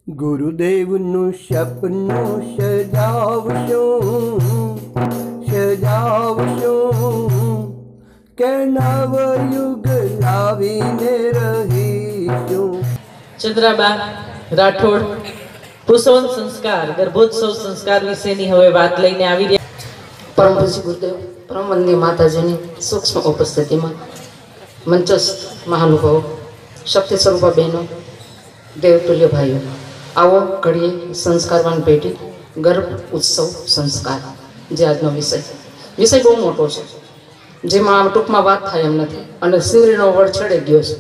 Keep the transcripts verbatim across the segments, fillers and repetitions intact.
ગુરુદેવનું સપનું સજાવશું સજાવશું કે નવયુગ લાવીને રહીશું. ચંદ્રાબા રાઠોડ પુષ્પવન સંસ્કાર ગર્ભોત્સવ સંસ્કાર વિશેની હવે વાત લઈને આવી રહ્યા. પરમ પૂજ્ય ગુરુદેવ પરમ વંદનીય માતાજીની સૂક્ષ્મ ઉપસ્થિતિમાં મંચસ્થ મહાનુભાવો, શક્તિ સ્વરૂપા બહેનો, દેવતુલ્ય ભાઈઓ, આવો ઘડીએ સંસ્કારવાન પેઢી ગર્ભ ઉત્સવ સંસ્કાર, જે આજનો વિષય વિષય બહુ મોટો છે, જેમાં ટૂંકમાં વાત થાય એમ નથી અને સિંદરીનો વડ છેડે ગયો છે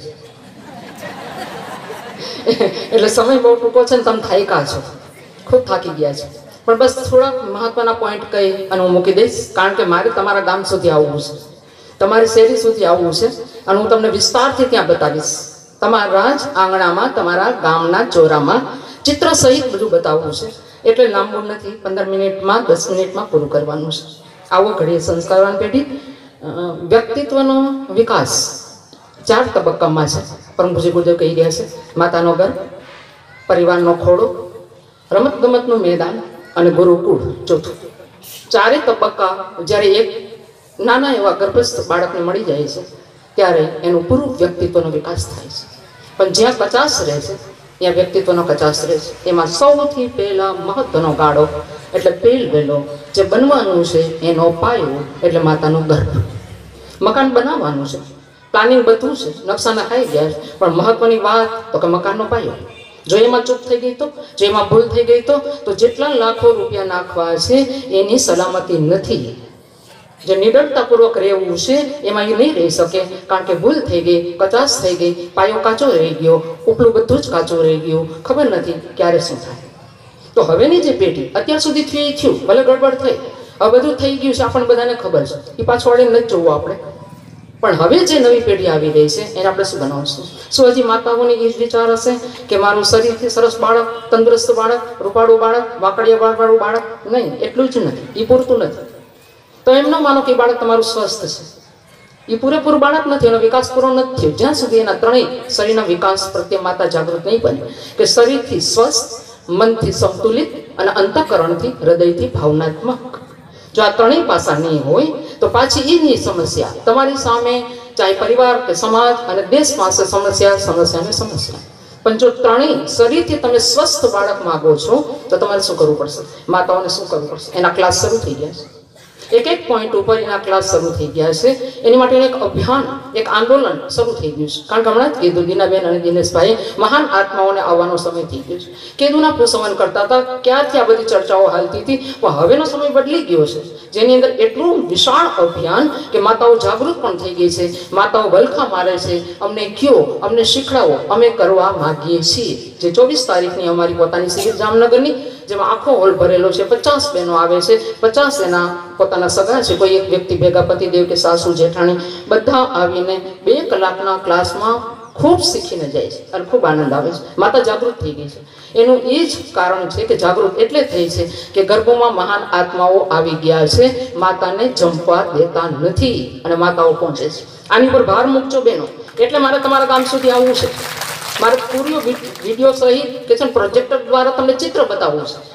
એટલે સમય બહુ ટૂંકો છે ને તમે થાક્યા છો, ખૂબ થાકી ગયા છો, પણ બસ થોડાક મહત્વના પોઈન્ટ કહી અને હું મૂકી દઈશ, કારણ કે મારે તમારા ગામ સુધી આવવું છે, તમારી શેરી સુધી આવવું છે અને હું તમને વિસ્તારથી ત્યાં બતાવીશ. તમારા જ આંગણામાં, તમારા ગામના ચોરામાં ચિત્ર સહિત બધું બતાવવું છે, એટલે લાંબુ નથી, પંદર મિનિટમાં દસ મિનિટમાં પૂરું કરવાનું છે. આવો ઘડીએ સંસ્કારવાન પેઢી વ્યક્તિત્વનો વિકાસ ચાર તબક્કામાં છે. પરમ પૂજ્ય ગુરુદેવ કહી રહ્યા છે, માતાનો ગર્ભ, પરિવારનો ખોડો, રમત ગમતનું મેદાન અને ગુરુકુળ ચોથું. ચારે તબક્કા જ્યારે એક નાના એવા ગર્ભસ્થ બાળકને મળી જાય છે ત્યારે એનું પૂરું વ્યક્તિત્વનો વિકાસ થાય છે. પણ જ્યાં કચાશ રહે છે ત્યાં વ્યક્તિત્વનો કચાશ રહે છે. એમાં સૌથી પહેલા મહત્વનો ગાળો એટલે પેલ વેલો જે બનવાનું છે એનો પાયો એટલે માતાનું ગર્ભ. મકાન બનાવવાનું છે, પ્લાનિંગ બધું છે, નકશા નખાઈ ગયા છે, પણ મહત્વની વાત તો કે મકાનનો પાયો. જો એમાં ચૂક થઈ ગઈ તો, જો એમાં ભૂલ થઈ ગઈ તો તો જેટલા લાખો રૂપિયા નાખવા છે એની સલામતી નથી. જે નિડરતાપૂર્વક રહેવું છે એમાં એ નહીં રહી શકે, કારણ કે ભૂલ થઈ ગઈ, કચાશ થઈ ગઈ, પાયો કાચો રહી ગયો, ઉપલું બધું જ કાચું રહી ગયું, ખબર નથી ક્યારે શું થાય. તો હવેની જે પેઢી અત્યાર સુધી થયું એ થયું, ભલે ગડબડ થઈ, હવે બધું થઈ ગયું છે, આપણને બધાને ખબર છે, એ પાછું વાળીને નથી જોવું આપણે. પણ હવે જે નવી પેઢી આવી રહી છે એને આપણે શું બનાવશું? શું હજી માતાઓની એ જ વિચાર હશે કે મારું શરીરથી સરસ બાળક, તંદુરસ્ત બાળક, રૂપાળું બાળક, વાકડિયા વાળવાળું બાળક? નહીં, એટલું જ નથી, એ પૂરતું નથી. તો એમ ન માનો કે બાળક તમારું સ્વસ્થ છે, એ પૂરેપૂરું બાળક નથી, એનો વિકાસ પૂરો નથી થયો જ્યાં સુધી એના ત્રણેય શરીરના વિકાસ પ્રત્યે માતા જાગૃત નહીં બને કે શરીરથી સ્વસ્થ, મનથી સંતુલિત અને અંતઃકરણથી, હૃદયથી ભાવનાત્મક. જો આ ત્રણેય પાસા નહીં હોય તો પાછી એની સમસ્યા તમારી સામે, ચાહે પરિવાર કે સમાજ અને દેશ પાસે સમસ્યા, સમસ્યા ને સમસ્યા. પણ જો ત્રણેય શરીરથી તમે સ્વસ્થ બાળક માગો છો તો તમારે શું કરવું પડશે? માતાઓને શું કરવું પડશે? એના ક્લાસ શરૂ થઈ ગયા છે, એક એક પોઈન્ટ ઉપર એના ક્લાસ શરૂ થઈ ગયા છે. એની માટેનું એક અભિયાન, એક આંદોલન શરૂ થઈ ગયું છે. કારણ કે હમણાં જ કીધું દીનાબેન અને દિનેશભાઈ, મહાન આત્માઓને આવવાનો સમય થઈ ગયો છે. કેદુના પુષ્પવન કરતા હતા ક્યારથી આ બધી ચર્ચાઓ હાલતી હતી, પણ હવેનો સમય બદલી ગયો છે, જેની અંદર એટલું વિશાળ અભિયાન કે માતાઓ જાગૃત પણ થઈ ગઈ છે, માતાઓ વલખા મારે છે, અમને કયો, અમને શીખડાવો, અમે કરવા માગીએ છીએ. જે ચોવીસ તારીખની અમારી પોતાની શિબિર જામનગરની, જેમાં આખો હોલ ભરેલો છે, પચાસ બહેનો આવે છે, પચાસ એના પોતાના સગા છે, કોઈ એક વ્યક્તિ ભેગા, પતિદેવ કે સાસુ જેઠાણી, બધા આવીને બે કલાકના ક્લાસમાં ખૂબ શીખીને જાય છે અને ખૂબ આનંદ આવે છે. માતા જાગૃત થઈ ગઈ છે. એનું એ જ કારણ છે કે જાગૃત એટલે થઈ છે કે ગર્ભમાં મહાન આત્માઓ આવી ગયા છે, માતાને જંપવા દેતા નથી અને માતાઓ પહોંચે છે. આની પર ભાર મૂકજો બહેનો. એટલે મારે તમારા ગામ સુધી આવવું છે, મારે પૂરો વિડીયો સહિત કે છે પ્રોજેક્ટર દ્વારા તમને ચિત્ર બતાવવું છે.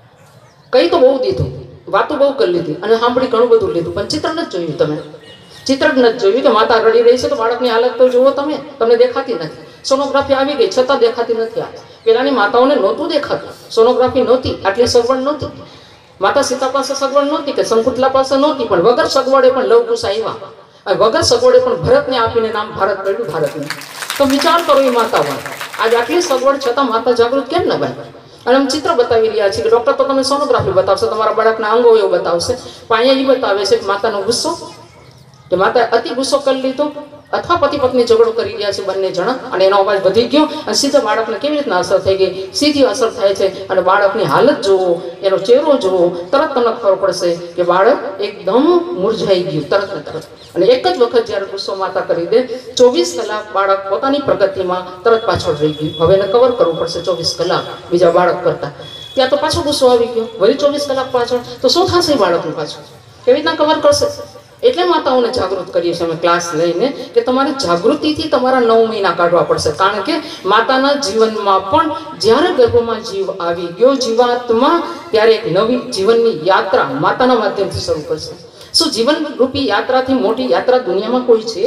કઈ તો બહુ દીધું, વાતો બહુ કરી લીધી અને સાંભળી ઘણું બધું લીધું, પણ ચિત્ર નથી જોયું. તમે ચિત્ર જ નથી જોયું કે માતા રડી રહી છે તો બાળકની હાલત તો જુઓ તમે, તમને દેખાતી નથી. સોનોગ્રાફી આવી ગઈ છતાં દેખાતી નથી. આ પેલાની માતાઓને નહોતું દેખાતું, સોનોગ્રાફી નહોતી, આટલી સગવડ નહોતી. માતા સીતા પાસે સગવડ નહોતી કે શંકુતલા પાસે નહોતી, પણ વગર સગવડે પણ લવકુશ આવ્યા અને વગર સગવડે પણ ભરતને આપીને નામ ભારત પડ્યું, ભારતને. તો વિચાર કરો એ માતાઓ, આજ આટલી સગવડ છતાં માતા જાગૃત કેમ ન બને? અને અમે ચિત્ર બતાવી રહ્યા છીએ કે ડૉક્ટર તો તમે સોનોગ્રાફી બતાવશે, તમારા બાળકના અંગો એવું બતાવશે, પણ અહીંયા એ બતાવે છે કે માતાનો ગુસ્સો, કે માતા અતિ ગુસ્સો કરી લીધો અથવા પતિ પત્ની ઝઘડો કરી રહ્યા છે બંને જણા અને એનો અવાજ વધી ગયો અને સીધા બાળકને કેવી રીતના અસર થઈ ગઈ? સીધી અસર થાય છે અને બાળકની હાલત જુઓ, એનો ચહેરો જુઓ, તરત તમને ખબર પડશે કે બાળક એકદમ મુરઝાઈ ગયું તરત ને તરત. અને એક જ વખત જ્યારે ગુસ્સો માતા કરી દે, ચોવીસ કલાક બાળક પોતાની પ્રગતિમાં તરત પાછળ રહી ગયું. હવે એને કવર કરવું પડશે ચોવીસ કલાક બીજા બાળક કરતા. ત્યાં તો પાછો ગુસ્સો આવી ગયો, વળી ચોવીસ કલાક પાછળ, તો શું થશે બાળકનું પાછું? કેવી રીતના કવર કરશે? એટલે માતાઓને જાગૃત કરીએ છીએ અમે ક્લાસ લઈને કે તમારે જાગૃતિથી તમારા નવ મહિના કાઢવા પડશે, કારણ કે માતાના જીવનમાં પણ જ્યારે ગર્ભમાં જીવ આવી ગયો જીવાત્મા, ત્યારે એક નવી જીવનની યાત્રા માતાના માધ્યમથી શરૂ કરશે. શું જીવન રૂપી યાત્રાથી મોટી યાત્રા દુનિયામાં કોઈ છે?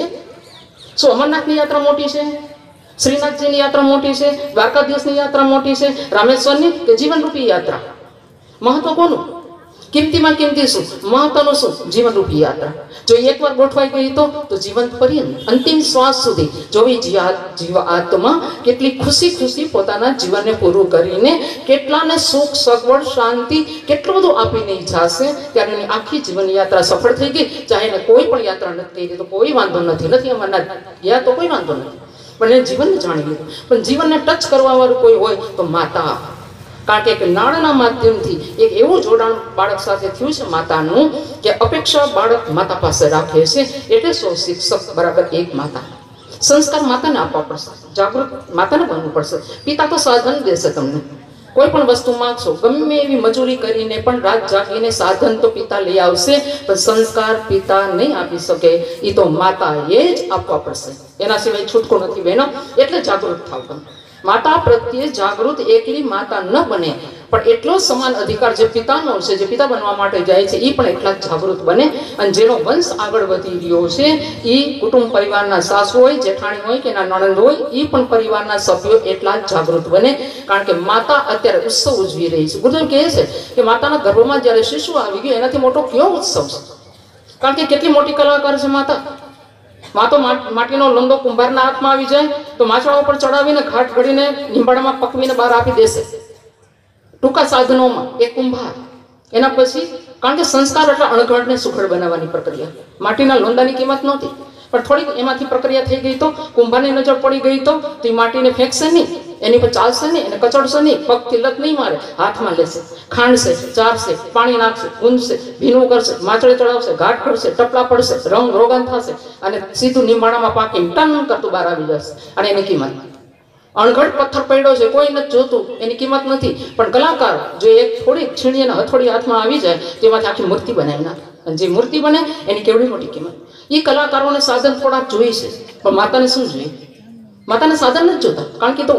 શું અમરનાથની યાત્રા મોટી છે? શ્રીનાથજીની યાત્રા મોટી છે? દ્વારકાધીશની યાત્રા મોટી છે? રામેશ્વરની કે જીવનરૂપી યાત્રા? મહત્વ કોનું? કિંમતીમાં કિંમતી શું, મહત્વનું શું? જીવનરૂપી યાત્રા. જો એકવાર ગોઠવાઈ ગઈ તો તો જીવન પર્યંત અંતિમ શ્વાસ સુધી જો એ જીવ આત્મા કેટલી ખુશી ખુશી પોતાના જીવનને પૂરું કરીને કેટલાને સુખ સગવડ શાંતિ કેટલું બધું આપીને જશે, ત્યારે એની આખી જીવન યાત્રા સફળ થઈ ગઈ. ચાહે એને કોઈ પણ યાત્રા નથી કરી તો કોઈ વાંધો નથી, નથી અમારના ગયા તો કોઈ વાંધો નથી, પણ એને જીવનને જાણી લીધું. પણ જીવનને ટચ કરવા વાળું કોઈ હોય તો માતા, કારણ કે એક નાળના માધ્યમથી એક એવું જોડાણ બાળક સાથે થયું છે માતાનું કે અપેક્ષા બાળક માતા પાસે રાખે છે. એટલે સો શિક્ષક બરાબર એક માતા. સંસ્કાર માતાને આપવા પડશે, જાગૃત માતાને બનવું પડશે. પિતા તો સાધન દેશે તમને, કોઈ પણ વસ્તુ માંગશો ગમે એવી મજૂરી કરીને પણ રાત જાગીને સાધન તો પિતા લઈ આવશે, પણ સંસ્કાર પિતા નહીં આપી શકે, એ તો માતાએ જ આપવા પડશે. એના સિવાય છૂટકો નથી બહેનો. એટલે જાગૃત થાવ તમે. માતા પ્રત્યે જાગૃત એકલી માતા ન બને, પણ એટલો સમાન અધિકાર જે પિતાનો છે, જે પિતા બનવા માટે જાય છે, એ પણ એટલા જ જાગૃત બને. અને જેનો વંશ આગળ વધી રહ્યો છે એ કુટુંબ પરિવારના સાસુ હોય, જેઠાણી હોય કે એના નણંદ હોય, એ પણ પરિવારના સભ્યો એટલા જ જાગૃત બને. કારણ કે માતા અત્યારે ઉત્સવ ઉજવી રહી છે. ગુરુદેવ કહે છે કે માતાના ગર્ભમાં જ્યારે શિશુ આવી ગયું એનાથી મોટો કયો ઉત્સવ છે? કારણ કે કેટલી મોટી કલાકાર છે માતા. માં તો માટીનો લોંદો કુંભારના હાથમાં આવી જાય તો માછડા ઉપર ચડાવીને ઘાટ ઘડીને લીંબાડામાં પકવીને બહાર આપી દેશે, ટૂંકા સાધનોમાં એક કુંભાર. એના પછી કારણ કે સંસ્કાર એટલે અણઘડને સુઘડ બનાવવાની પ્રક્રિયા. માટીના લોંદાની કિંમત નહોતી, પણ થોડીક એમાંથી પ્રક્રિયા થઈ ગઈ તો કુંભારની નજર પડી ગઈ તો એ માટીને ફેંકશે નહીં, એની પર ચાલશે નહીં, એને કચડશે નહીં, પગથી લત નહીં મારે, હાથમાં લેશે, ખાંડશે, ચારશે, પાણી નાખશે, ગુંદશે, ભીનું કરશે, માછડે ચડાવશે, ઘાટ કરશે, ટપલા પડશે, રંગ રોગન થશે અને સીધું નિંબાડામાં પાકી ટન કરતું બહાર આવી જશે. અને એની કિંમત અણઘડ પથ્થર પડ્યો છે, કોઈ નથી જોતું, એની કિંમત નથી. પણ કલાકાર જો એક થોડી છીણી અને હથોડી હાથમાં આવી જાય તેમાંથી આખી મૂર્તિ બનાવી નાખે. અને જે મૂર્તિ બને એની કેવડી મોટી કિંમત. એ કલાકારોને સાધન થોડાક જોઈએ છે, પણ માતાને શું જોઈએ? માતાને સાધન નથી જોતા, કારણ કે તો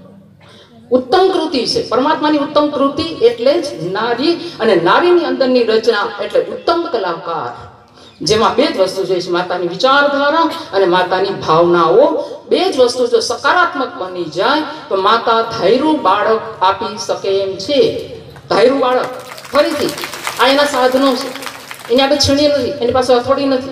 ઉત્તમ કૃતિ છે. પરમાત્માની ઉત્તમ કૃતિ એટલે જ નારી, અને નારીની અંદરની રચના એટલે ઉત્તમ કલાકાર, જેમાં બે જ વસ્તુ જોઈએ છે, માતાની વિચારધારા અને માતાની ભાવનાઓ. બે જ વસ્તુ જો સકારાત્મક બની જાય તો માતા ધાર્યું બાળક આપી શકે એમ છે. ધાર્યું બાળક ફરીથી આ એના સાધનો છે, એની આગળ છીણી નથી, એની પાસે હથોડી નથી,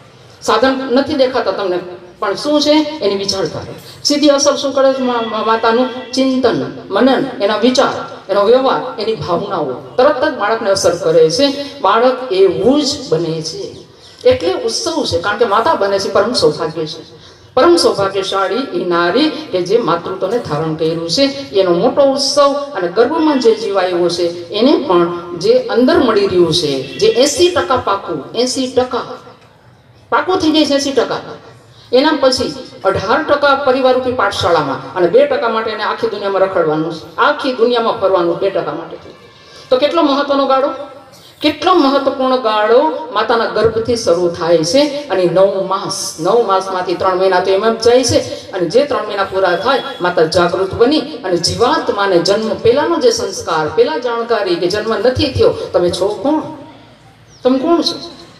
સાધન નથી દેખાતા તમને, પણ શું છે? એની વિચારધારા. સીધી અસર શું કરે છે માતાનું? ચિંતન, મનન, એના વિચાર, એનો વ્યવહાર, એની ભાવનાઓ તરત જ બાળકને અસર કરે છે. બાળક એવું જ બને છે. એટલે ઉત્સવ છે, કારણ કે માતા બને છે પરમ સૌભાગ્ય છે. પરમ સૌભાગ્યશાળી એ નારી કે જે માતૃત્વને ધારણ કર્યું છે, એનો મોટો ઉત્સવ. અને ગર્ભમાં જે જીવાયો છે એને પણ જે અંદર મળી રહ્યું છે, જે એસી ટકા પાકું, એસી ટકા પાકું થઈ જાય છે, એસી ટકા. એના પછી અઢાર ટકા પરિવાર રૂપી પાઠશાળામાં, અને બે ટકા માટે એને આખી દુનિયામાં રખડવાનું છે, આખી દુનિયામાં ફરવાનું બે ટકા માટે. તો કેટલો મહત્વનો ગાળો, કેટલો મહત્વપૂર્ણ ગાળો માતાના ગર્ભથી શરૂ થાય છે. અને નવ માસ, નવ માસમાંથી ત્રણ મહિના તો એમ જ જાય છે. અને જે ત્રણ મહિના પૂરા થાય માતા જાગૃત બની અને જીવાત્માને જન્મ પહેલાનો જે સંસ્કાર, પહેલા જાણકારી કે જન્મ નથી થયો, તમે છો કોણ, તમે કોણ છો,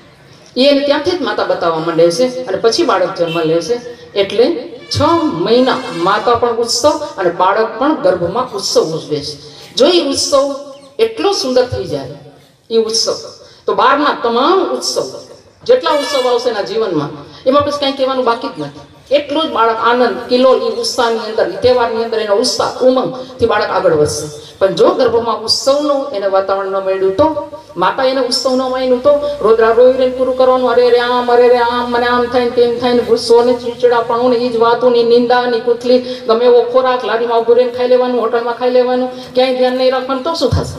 એને ત્યાંથી જ માતા બતાવવા માંડે છે. અને પછી બાળક જન્મ લે છે. એટલે છ મહિના માતા પણ ઉત્સવ અને બાળક પણ ગર્ભમાં ઉત્સવ ઉજવે છે. જો એ ઉત્સવ એટલો સુંદર થઈ જાય, એ ઉત્સવ તો બહારના તમામ ઉત્સવ, જેટલા ઉત્સવ આવશે એના જીવનમાં, એમાં પછી કંઈ કહેવાનું બાકી જ નથી. એટલું જ બાળક આનંદ, કિલોલ, એ ઉત્સાહની અંદર, તહેવારની અંદર એનો ઉત્સાહ, ઉમંગથી બાળક આગળ વધશે. પણ જો ગર્ભમાં ઉત્સવનું એને વાતાવરણ ન મળ્યું તો, માતા એને ઉત્સવ ન માન્યું તો, રોદરા રોઈ રહીને પૂરું કરવાનું, અરે રે આમ, અરે રે આમ, મને આમ થાય ને તેમ થાય ને, ગુસ્સો ને ચીડચીડાપણું ને એ જ વાતોની નિંદા ની કુથલી, ગમે એવો ખોરાક લારીમાં ઉભું રહીને ખાઈ લેવાનું, હોટલમાં ખાઈ લેવાનું, ક્યાંય ધ્યાન નહીં રાખવાનું, તો શું થશે?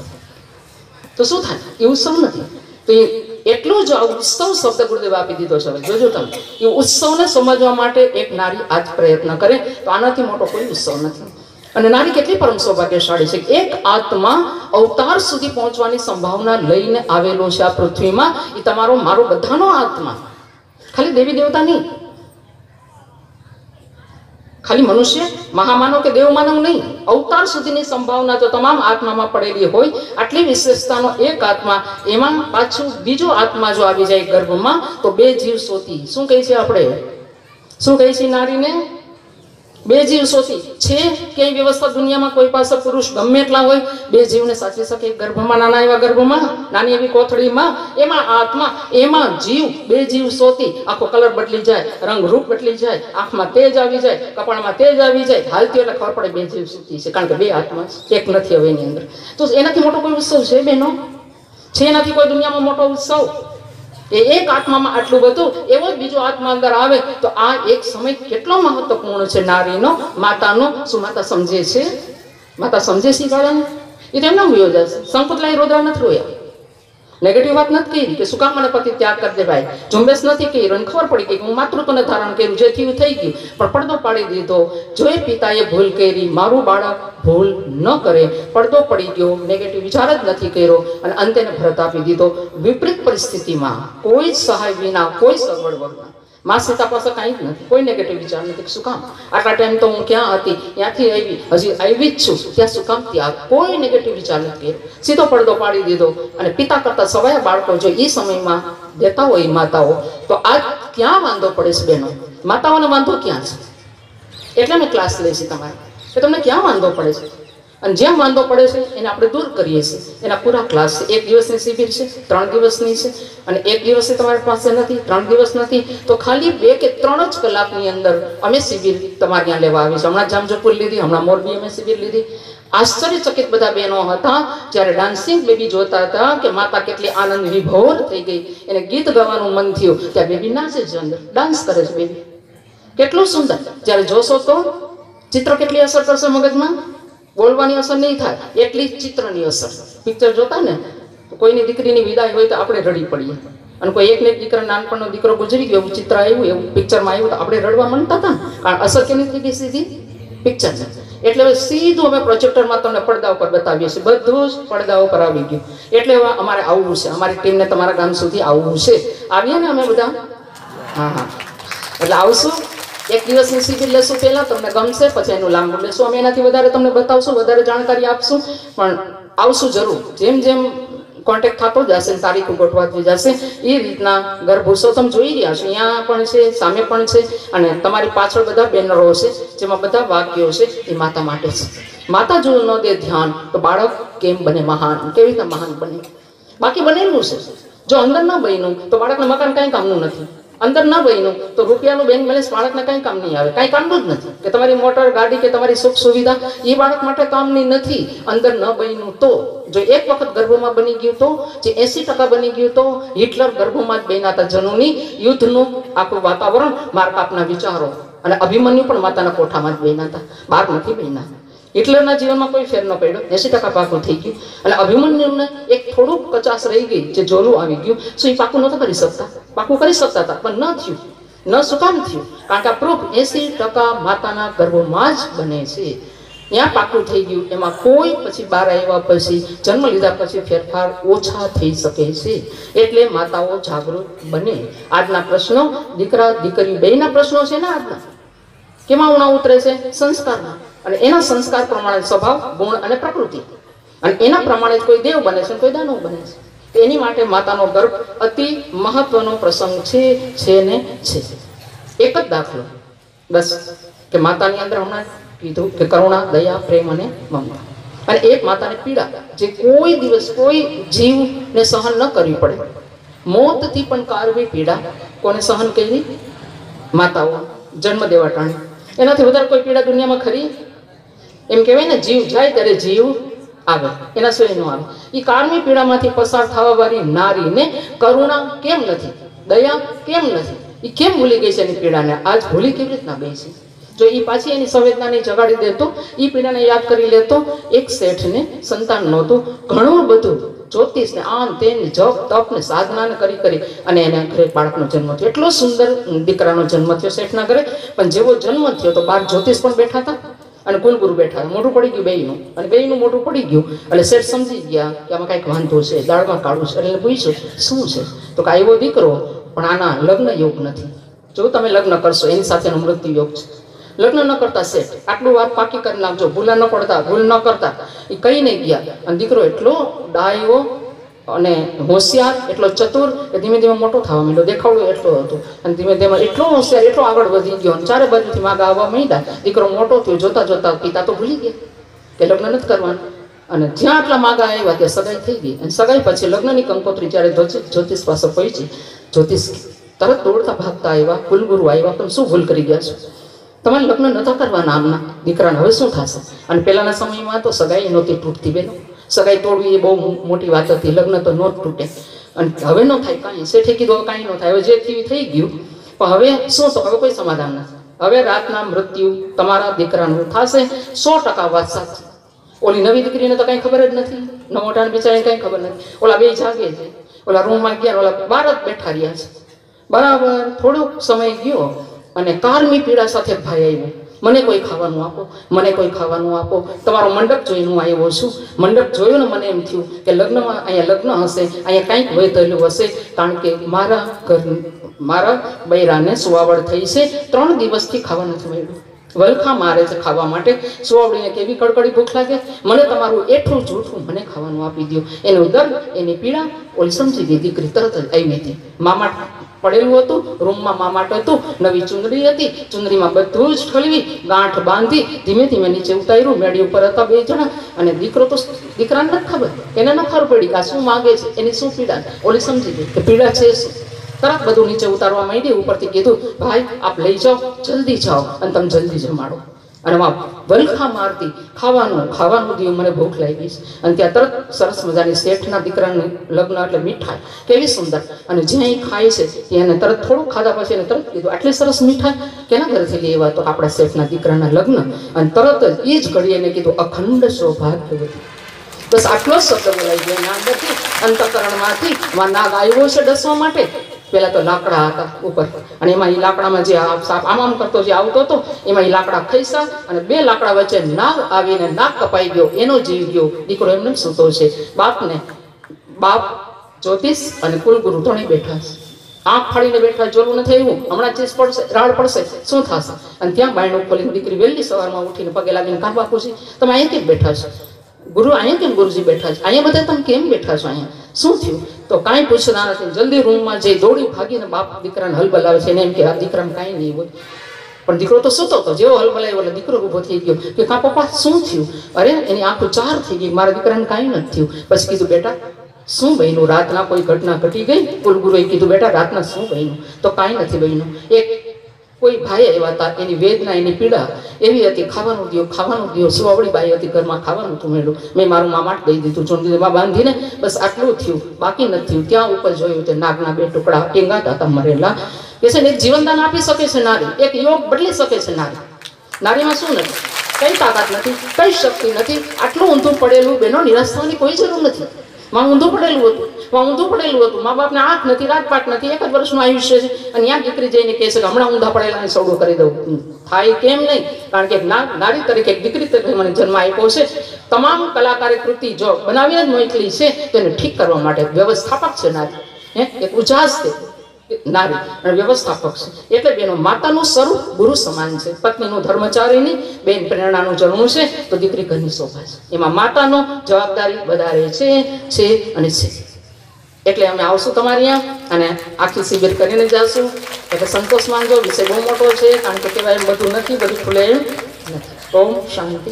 તો શું થાય? એ ઉત્સવ નથી. તો એ એટલું જ આ ઉત્સવ શબ્દ ગુરુદેવ આપી દીધો છે. જોજો તમે, એ ઉત્સવને સમજવા માટે એક નારી આજ પ્રયત્ન કરે તો આનાથી મોટો કોઈ ઉત્સવ નથી. અને નારી કેટલી પરમ સૌભાગ્યશાળી છે. એક આત્મા અવતાર સુધી પહોંચવાની સંભાવના લઈને આવેલો છે આ પૃથ્વીમાં. એ તમારો મારો બધાનો આત્મા, ખાલી દેવી દેવતા નહીં, ખાલી મનુષ્ય મહામાનવ કે દેવ માનવ નહીં, અવતાર સુધીની સંભાવના તો તમામ આત્મામાં પડેલી હોય. આટલી વિશેષતાનો એક આત્મા, એમાં પાછું બીજો આત્મા જો આવી જાય ગર્ભમાં તો બે જીવ સોતી. શું કહે છે આપણે, શું કહે છે નારીને? બે જીવ સોતી છે. ક્યાંય વ્યવસ્થા દુનિયામાં કોઈ પાસે પુરુષ ગમે એટલા હોય બે જીવને સાચવી શકે? ગર્ભમાં, નાના એવા ગર્ભમાં, નાની એવી કોથળીમાં, એમાં આત્મા, એમાં જીવ, બે જીવ સોતી. આખો કલર બદલી જાય, રંગ રૂપ બદલી જાય, આંખમાં તેજ આવી જાય, કપાળમાં તેજ આવી જાય, હાલતી એટલે ખબર પડે બે જીવ સોતી છે, કારણ કે બે આત્મા એક નથી હવે એની અંદર. તો એનાથી મોટો કોઈ ઉત્સવ છે બહેનો? છે એનાથી કોઈ દુનિયામાં મોટો ઉત્સવ? એ એક આત્મામાં આટલું બધું, એવો બીજો આત્મા અંદર આવે તો આ એક સમય કેટલો મહત્વપૂર્ણ છે નારીનો, માતાનો. શું માતા સમજે છે? માતા સમજે છે ગાળાને? એ તો એમના વયો જશે. સંકુતલાએ રોદરા નથી રોયા, નેગેટિવ વાત નથી કરી કે શું કામ મને પતિ ત્યાગ કરી દે ભાઈ, ઝુંબેશ નથી કરી. અને ખબર પડી ગઈ કે હું માતૃત્વને ધારણ કર્યું, જે થયું થઈ ગયું, પણ પડદો પાડી દીધો. જો એ પિતાએ ભૂલ કરી, મારું બાળક ભૂલ ન કરે, પડદો પડી ગયો, નેગેટિવ વિચાર જ નથી કર્યો અને અંતે ભરત આપી દીધો. વિપરીત પરિસ્થિતિમાં કોઈ સહાય વિના, કોઈ સગવડ વગર મા સીતા પાસે કાંઈ જ નથી, કોઈ નેગેટિવ વિચાર નથી. શું કામ? આટલા ટાઈમ તો હું ક્યાં હતી, ત્યાંથી આવી, હજી આવી જ છું, ત્યાં શું કામ ત્યાગ? કોઈ નેગેટિવ વિચાર નથી કર્યો, સીધો પડદો પાડી દીધો. અને પિતા કરતા સવાયા બાળકો જો એ સમયમાં દેતા હોય માતાઓ, તો આજ ક્યાં વાંધો પડે છે બહેનો? માતાઓને વાંધો ક્યાં છે? એટલે અમે ક્લાસ લઈશું તમારે કે તમને ક્યાં વાંધો પડે છે, અને જ્યાં વાંધો પડે છે એને આપણે દૂર કરીએ છીએ. એના પૂરા ક્લાસ છે. એક દિવસની શિબિર છે, ત્રણ દિવસની છે, અને એક દિવસે તમારી પાસે નથી, ત્રણ દિવસ નથી, તો ખાલી બે કે ત્રણ જ કલાકની અંદર અમે શિબિર તમારે ત્યાં લેવા આવી છે. હમણાં જામજોધપુર લીધી, હમણાં મોરબી અમે શિબિર લીધી. આશ્ચર્યચકિત બધા બહેનો હતા જ્યારે ડાન્સિંગ બેબી જોતા હતા કે માતા કેટલી આનંદ વિભોર થઈ ગઈ, એને ગીત ગાવાનું મન થયું. ત્યાં બેબી નાચે છે, અંદર ડાન્સ કરે છે બેબી, કેટલું સુંદર. જ્યારે જોશો તો ચિત્ર કેટલી અસર કરશે મગજમાં, બોલવાની અસર નહીં થાય એટલી ચિત્રની અસર. પિક્ચર જોતા ને તો કોઈની દીકરીની વિદાય હોય તો આપણે રડી પડીએ, અને કોઈ એકને એક દીકરા નાનપણનો દીકરો ગુજરી ગયો એવું ચિત્ર આવ્યું, એવું પિક્ચરમાં આવ્યું તો આપણે રડવા માંડતા હતા, કારણ અસર કેની થઈ ગઈ સીધી પિક્ચર. એટલે હવે સીધું અમે પ્રોજેક્ટરમાં તમને પડદા ઉપર બતાવીએ છીએ, બધું જ પડદા ઉપર આવી ગયું. એટલે હવે અમારે આવવું છે, અમારી ટીમને તમારા ગામ સુધી આવવું છે. આવીએ ને અમે બધા? હા હા, એટલે આવશું. એક દિવસની શિબિર લેશું, પહેલા તમને ગમશે, પછી એનું લાંબુ લેશું. અમે એનાથી વધારે તમને બતાવશું, વધારે જાણકારી આપશું, પણ આવશું જરૂર. જેમ જેમ કોન્ટેક્ટ થતો જશે, તારીખ ગોઠવાતી જશે, એ રીતના ગર્ભોત્સવ તમે જોઈ રહ્યા છો. અહીંયા પણ છે, સામે પણ છે, અને તમારી પાછળ બધા બેનરો છે જેમાં બધા વાક્યો છે. એ માતા માટે છે. માતા જો ન દે ધ્યાન તો બાળક કેમ બને મહાન, કેવી રીતે મહાન બને? બાકી બનેલું છે. જો અંદર ના બન્યું તો બાળકને મકાન કાંઈ કામનું નથી. અંદર ના બન્યું તો રૂપિયાનું બેંક બેલેન્સ બાળકને કાંઈ કામ નહીં આવે, કાંઈ કામનું જ નથી. કે તમારી મોટર ગાડી કે તમારી સુખ સુવિધા એ બાળક માટે કામની નથી. અંદર ન બન્યું તો, જો એક વખત ગર્ભમાં બની ગયું તો, જે એસી ટકા બની ગયું તો, હિટલર ગર્ભમાં જ બન્યા હતા. જનુની યુદ્ધનું આખું વાતાવરણ, મારકાપના વિચારો, અને અભિમન્યુ પણ માતાના કોઠામાં જ બન્યા હતા, બહાર નથી બન્યા. હિટલરના જીવનમાં કોઈ ફેર ન પડ્યો, એસી ટકા પાકું થઈ ગયું. અને અભિમન્યુને એક થોડુંક કચાશ રહી ગઈ, જે જોલું આવી ગયું. શું એ પાકું નહોતા કરી શકતા? પાકું કરી શકતા હતા, પણ ન થયું. ન શું કામ થયું? કારણ કે આ પ્રૂફ એસી ટકા માતાના ગર્ભમાં જ બને છે. ત્યાં પાકું થઈ ગયું. એમાં કોઈ પછી બાર આવ્યા પછી, જન્મ લીધા પછી ફેરફાર ઓછા થઈ શકે છે. એટલે માતાઓ જાગૃત બને. આજના પ્રશ્નો, દીકરા દીકરી બેયના પ્રશ્નો છે ને આજના, કેમાં ઉણા ઉતરે છે? સંસ્કારના. અને એના સંસ્કાર પ્રમાણે સ્વભાવ, ગુણ અને પ્રકૃતિ, અને એના પ્રમાણે કોઈ દેવ બને છે, કોઈ દાનવ બને છે. એની માટે માતાનો ગર્ભ અતિ મહત્વનો પ્રસંગ છે છે ને છે. એક જ દાખલો બસ, કે માતાની અંદર હમણાં કીધું કે કરુણા, દયા, પ્રેમ અને મમતા. અને એક માતાને પીડા જે કોઈ દિવસ કોઈ જીવને સહન ન કરવી પડે. મોતથી પણ કારવી પીડા કોને સહન કરી? માતાઓ જન્મ દેવા ટાણી. એનાથી વધારે કોઈ પીડા દુનિયામાં ખરી? એમ કહેવાય ને, જીવ જાય ત્યારે જીવ આવે, એના સિવાય ન આવે. એ કારમી પીડામાંથી પસાર થવા વાળી નારીને કરુણા કેમ નથી, દયા કેમ નથી? એ કેમ ભૂલી ગઈ છે એની પીડાને? આજ ભૂલી કેવી રીતના ગઈ છે? જો એ પાછી એની સંવેદનાને જગાડી દેતો, એ પીડાને યાદ કરી લેતો. એક શેઠને સંતાન નહોતું, ઘણું બધું જ્યોતિષ ને આન તેન જપ તપ ને સાધના ને કરી કરી અને એના ઘરે બાળકનો જન્મ થયો. એટલો સુંદર દીકરાનો જન્મ થયો શેઠના ઘરે. પણ જેવો જન્મ થયો તો બાર જ્યોતિષ પણ બેઠા હતા, અને કુલગુરુ બેઠા, મોઢું પડી ગયું બેયનું, અને બેયનું મોઢું પડી ગયું એટલે શેઠ સમજી ગયા કે આમાં કાંઈક વાંધો છે, દાળમાં કાઢું છે. એટલે પૂછ્યું શું છે? તો કે આવ્યો દીકરો પણ આના લગ્ન યોગ નથી. જો તમે લગ્ન કરશો એની સાથેનો મૃત્યુ યોગ છે. લગ્ન ન કરતા શેઠ આટલું વાત પાકી કરી નાખજો, ભૂલા ન પડતા, ભૂલ ન કરતા. એ કઈ નહીં ગયા. અને દીકરો એટલો ડાયો અને હોશિયાર, એટલો ચતુર કે ધીમે ધીમે મોટો થવા માંડ્યો. દેખાવડો એટલો હતો અને ધીમે ધીમે એટલો હોશિયાર, એટલો આગળ વધી ગયો. અને ચારે બાજુથી માગા આવવા માંડ્યા. દીકરો મોટો થયો, જોતા જોતા પિતા તો ભૂલી ગયા કે લગ્ન નથી કરવાનું. અને જ્યાં આટલા માગા આવ્યા ત્યાં સગાઈ થઈ ગઈ. અને સગાઈ પછી લગ્નની કંકોત્રી જ્યારે જ્યોતિષ પાસે પહોંચી, જ્યોતિષ તરત દોડતા ભાગતા આવ્યા. કુલગુરુ આવ્યા, તમે શું ભૂલ કરી ગયા છો? તમારે લગ્ન નતા કરવાના આમના દીકરાને, હવે શું થશે? અને પહેલાના સમયમાં તો સગાઈ નહોતી તૂટતી બેનો. સગાઈ તોડવી એ બહુ મોટી વાત હતી, લગ્ન તો નો તૂટે. અને હવે ન થાય કાંઈ. શેઠે કીધું હવે કાંઈ ન થાય, હવે જે થયું થઈ ગયું. પણ હવે શું? તો હવે કોઈ સમાધાન નથી. હવે રાતના મૃત્યુ તમારા દીકરાનું થશે, સો ટકા વાત સાચી. ઓલી નવી દીકરીને તો કાંઈ ખબર જ નથી, નવોટાને બિચારીને કાંઈ ખબર નથી. ઓલા બે જાગે છે, ઓલા રૂમમાં ગયા, ઓલા બાર જ બેઠા રહ્યા છે. બરાબર થોડોક સમય ગયો અને કારમી પીડા સાથે ભાઈ આવ્યો. મને કોઈ ખાવાનું આપો, મને કોઈ ખાવાનું આપો. તમારો મંડપ જોઈને હું આવ્યો છું. મંડપ જોયો ને મને એમ થયું કે લગ્નમાં અહીંયા લગ્ન હશે, અહીંયા કાંઈક વહેતેલું હશે. કારણ કે મારા ઘર મારા બૈરાને સુવાવડ થઈ છે, ત્રણ દિવસથી ખાવા નથી મળ્યું. વલખા મારે છે ખાવા માટે. સુવાવડીને કેવી કડકડી ભૂખ લાગે. મને તમારું એઠું જૂઠું મને ખાવાનું આપી દો. એનું દર્દ, એની પીડા ઓલી સમજી ગઈ. દીકરી તરત જ આવી હતી. મામા પડેલું હતું, રૂમમાં મામાટ હતું, નવી ચુંદડી હતી, ચુંદડીમાં બધું જ ઠલવી ગાંઠ બાંધી ધીમે ધીમે નીચે ઉતાર્યું. મેડી ઉપર હતા બે જણા. અને દીકરો તો દીકરાને નથી ખબર, એને ન ખબર પડી કે આ શું માગે છે, એની શું પીડા. ઓલી સમજી ગઈ કે પીડા છે શું. તરત બધું નીચે ઉતારવા માંડી. ઉપરથી કીધું ભાઈ આપ લઈ જાઓ, જલ્દી જાઓ અને તમે જલ્દી જમાડો. અને માં વલખા મારતી ખાવાનું ખાવાનું દીવું, મને ભૂખ લાગી છે. અને ત્યાં તરત સરસ મજાની શેઠના દીકરાની લગ્ન એટલે મીઠાઈ કેવી સુંદર. અને જ્યાં એ ખાય છે ત્યાં એને તરત થોડું ખાધા પછી એને તરત કીધું આટલી સરસ મીઠાઈ કેના ઘરેથી લેવા? તો આપણા શેઠના દીકરાના લગ્ન. અને તરત જ એ જ ઘડી એને કીધું અખંડ સૌભાગ્યવતી. બસ આટલો જ શબ્દ બોલાઈ ગયો એના અંદરથી, અંતઃકરણમાંથી. માં નાગ આવ્યો છે ડસવા માટે. પહેલા તો લાકડા હતા ઉપર, અને એમાં એ લાકડામાં જે સાપ આમ આમ કરતો જે આવતો હતો એમાં એ લાકડા ખઈસા, અને બે લાકડા વચ્ચે નાગ આવીને નાક કપાઈ ગયો, એનો જીવ ગયો. દીકરો એમને સૂતો છે. બાપને બાપ જ્યોતિષ અને કુલગુરુ ત્રણેય બેઠા છે. આંખ ફાડીને બેઠા, જોવું નથી એવું, હમણાં ચીસ પડશે, રાડ પડશે, શું થશે? અને ત્યાં બાયણું ખોલીને દીકરી વહેલી સવારમાં ઉઠીને પગે લાગીને કાં બાપુજી તમે અહીંયા કેમ બેઠા છો? ગુરુ અહીંયા કેમ ગુરુજી બેઠા છે? અહીંયા બધા તમે કેમ બેઠા છો? અહીંયા શું થયું? તો કાંઈ પૂછતા નથી. જલ્દી રૂમમાં જઈ દોડી ભાગીને બાપ દીકરાને હલ બલાવે છે. એને એમ કે આ દીકરામાં કાંઈ નહીં હોય. પણ દીકરો તો સૂતો હતો. જેવો હલ બલાવ્યો એટલે દીકરો ઊભો થઈ ગયો કે કાં પપ્પા શું થયું? અરે એની આંખો ચાર થઈ ગઈ, મારા દીકરાને કાંઈ નથી થયું. પછી કીધું બેટા શું બન્યું? રાતના કોઈ ઘટના ઘટી ગઈ? કુલગુરુએ કીધું બેટા રાતના શું બન્યું? તો કાંઈ નથી બન્યું. એક કોઈ ભાઈ આવ્યા હતા, એની વેદના, એની પીડા એવી હતી. ખાવાનું દિયો, ખાવાનું દિયો. સુવાવડી બાઈ હતી, ઘરમાં ખાવાનું ઉમેર્યું. મેં મારું મામાટ દઈ દીધું ચૂંટણીમાં બાંધીને. બસ આટલું થયું, બાકી નથી થયું. ત્યાં ઉપર જોયું તે નાગના બે ટુકડા ટેંગાતા હતા મરેલા. કે છે ને એક જીવનદાન આપી શકે છે નારી, એક યોગ બદલી શકે છે નારી. નારીમાં શું નથી? કઈ તાકાત નથી, કઈ શક્તિ નથી. આટલું ઊંધું પડેલું બેનો, નિરાશ થવાની કોઈ જરૂર નથી. માં ઊંધું પડેલું હતું, માં ઊંધું પડેલું હતું. મા બાપને આંખ નથી, રાજપાટ નથી, એક જ વર્ષનું આયુષ્ય છે. અને ત્યાં દીકરી જઈને કહે છે કે હમણાં ઊંધા પડેલાને સૌડું કરી દઉં. થાય કેમ નહીં? કારણ કે નારી તરીકે એક દીકરી તરીકે મને જન્મ આપ્યો છે. તમામ કલાકારી કૃતિ જો બનાવીને જ મોકલી છે તો એને ઠીક કરવા માટે વ્યવસ્થાપક છે નારી. હે એક ઉજાસ છે નારી અને વ્યવસ્થાપક છે. એટલે બેનો માતાનું સ્વરૂપ ગુરુ સમાન છે. પત્નીનું ધર્મચારીની, બેન પ્રેરણાનું ઝરણું છે, તો દીકરી ઘરની શોભા છે. એમાં માતાનો જવાબદારી વધારે છે છે અને છે. એટલે અમે આવશું તમારી અહીંયા અને આખી શિબિર કરીને જશું. એટલે સંતોષ માનજો. વિષય બહુ મોટો છે, કારણ કે કહેવાય એમ બધું નથી, બધું ખુલે એમ નથી. ઓમ શાંતિ.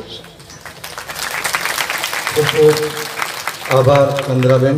આભાર ચંદ્રાબેન.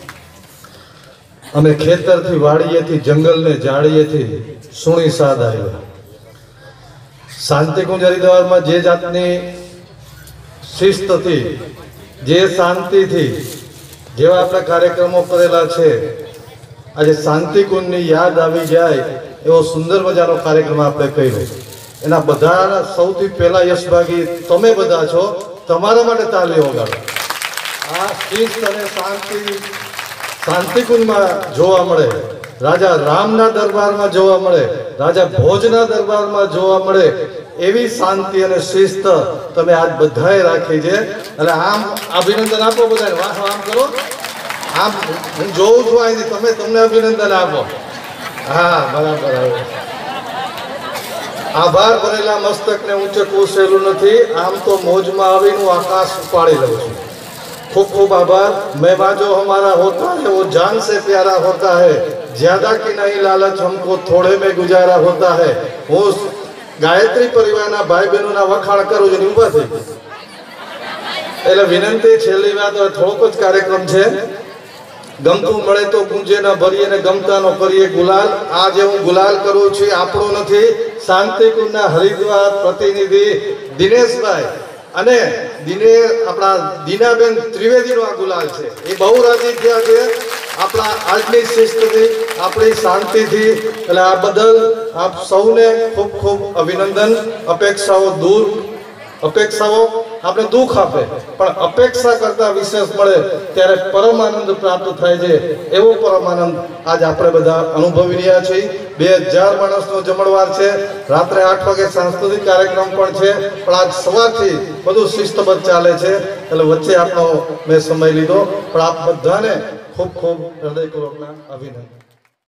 અમે ખેતરથી વાડીએથી જંગલને જાળીએથી સુણી સાદ આવ્યા. શાંતિકુંજ હરિદ્વારમાં જે જાતની શિસ્તથી, જે શાંતિથી જેવા આપણે કાર્યક્રમો કરેલા છે, આજે શાંતિકુંજની યાદ આવી જાય એવો સુંદર મજાનો કાર્યક્રમ આપણે કર્યો. એના બધાના સૌથી પહેલા યશભાગી તમે બધા છો. તમારા માટે તાલી વગાડો. આ શિસ્ત અને શાંતિ શાંતિકુંજમાં જોવા મળે, રાજા રામના દરબારમાં જોવા મળે, રાજા ભોજના દરબારમાં જોવા મળે. એવી શાંતિ અને શિસ્ત તમે આજ બધાએ રાખી છે. એટલે આમ અભિનંદન આપો બધાને, વાહ આમ કરો, આમ હું જોઉં છું અહીંથી, તમે તમને અભિનંદન આપો. હા બરાબર. આવે આભાર ભરેલા મસ્તકને ઊંચકવું સહેલું નથી. આમ તો મોજમાં આવીને હું આકાશ ઉપાડી લઉં છું. खूब खूब आभार. मेवा जो हमारा होता है वो जान से प्यारा होता है, ज्यादा की नहीं लालच हमको थोड़े में गुजारा होता है. હું ગાયત્રી પરિવારના ભાઈ બહેનોના વખાણ કરું છું. ઊભા થઈ એટલે વિનંતી, છેલ્લી વાત, થોડોક જ કાર્યક્રમ છે. ગમતું મળે તો ગુંજે ના ભરીએ ને ગમતા નો કરીએ ગુલાલ. આ જે હું ગુલાલ કરું છું આપણો નથી, શાંતિકુંજના હરિદ્વાર પ્રતિનિધિ દિનેશભાઈ અને દિને આપણા દીનાબેન ત્રિવેદીનો આ ગુલાલ છે. એ બહુ રાજી થયા છે આપણા આજની શિસ્તથી, આપણી શાંતિથી. એટલે આ બદલ આપ સૌને ખૂબ ખૂબ અભિનંદન. અપેક્ષાઓ દૂર, અપેક્ષાઓ આપણે દુઃખ આપે, પણ અપેક્ષા કરતા વિશેષ મળે ત્યારે પરમાનંદ પ્રાપ્ત થાય છે. એવો પરમાનંદ આજ આપણે બધા અનુભવી રહ્યા છીએ. બે હજાર માણસનો જમણવાર છે. રાત્રે આઠ વાગે સાંસ્કૃતિક કાર્યક્રમ પણ છે, પણ આજ સવારથી બધું શિસ્તબદ્ધ ચાલે છે. એટલે વચ્ચે આપનો મેં સમય લીધો, પણ આપ બધાને ખૂબ ખૂબ હૃદયપૂર્વકના અભિનંદન.